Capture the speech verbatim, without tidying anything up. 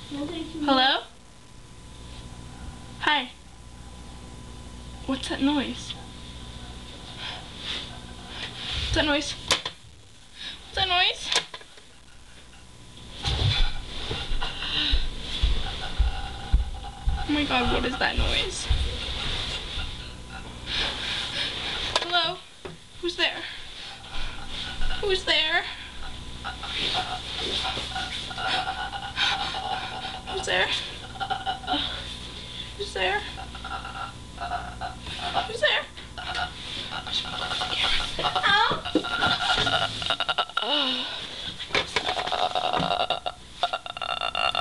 Hello? Hi. What's that noise? What's that noise? What's that noise? Oh my god, what is that noise? Hello? Who's there? Who's there? Who's there? Who's there?